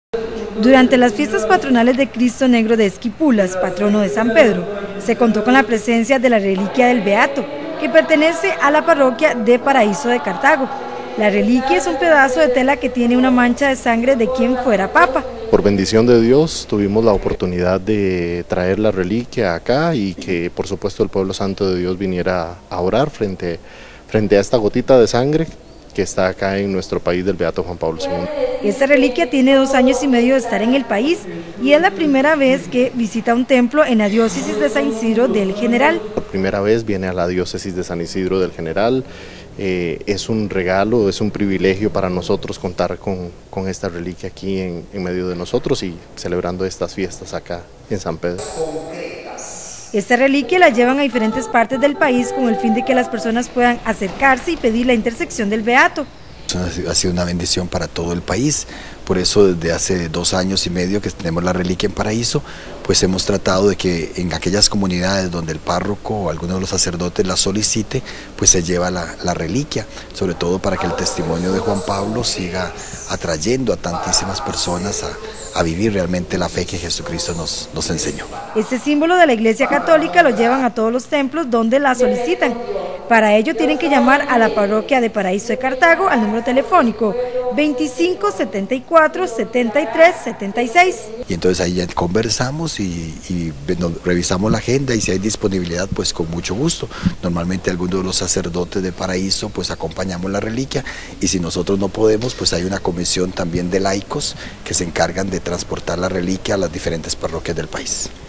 Durante las fiestas patronales de Cristo Negro de Esquipulas, patrono de San Pedro, se contó con la presencia de la reliquia del Beato, que pertenece a la parroquia de Paraíso de Cartago. La reliquia es un pedazo de tela que tiene una mancha de sangre de quien fuera papa. Por bendición de Dios tuvimos la oportunidad de traer la reliquia acá y que por supuesto el pueblo santo de Dios viniera a orar frente a esta gotita de sangre que está acá en nuestro país del Beato Juan Pablo II. Esta reliquia tiene 2 años y medio de estar en el país y es la primera vez que visita un templo en la diócesis de San Isidro del General. Por primera vez viene a la diócesis de San Isidro del General. Es un regalo, es un privilegio para nosotros contar con esta reliquia aquí en medio de nosotros y celebrando estas fiestas acá en San Pedro. Esta reliquia la llevan a diferentes partes del país con el fin de que las personas puedan acercarse y pedir la intersección del Beato. Ha sido una bendición para todo el país, por eso desde hace 2 años y medio que tenemos la reliquia en Paraíso, pues hemos tratado de que en aquellas comunidades donde el párroco o alguno de los sacerdotes la solicite, pues se lleva la reliquia, sobre todo para que el testimonio de Juan Pablo siga atrayendo a tantísimas personas a vivir realmente la fe que Jesucristo nos enseñó. Este símbolo de la Iglesia Católica lo llevan a todos los templos donde la solicitan. Para ello tienen que llamar a la parroquia de Paraíso de Cartago al número telefónico 25 74 73 76. Y entonces ahí ya conversamos y revisamos la agenda y si hay disponibilidad pues con mucho gusto. Normalmente algunos de los sacerdotes de Paraíso pues acompañamos la reliquia y si nosotros no podemos pues hay una comisión también de laicos que se encargan de transportar la reliquia a las diferentes parroquias del país.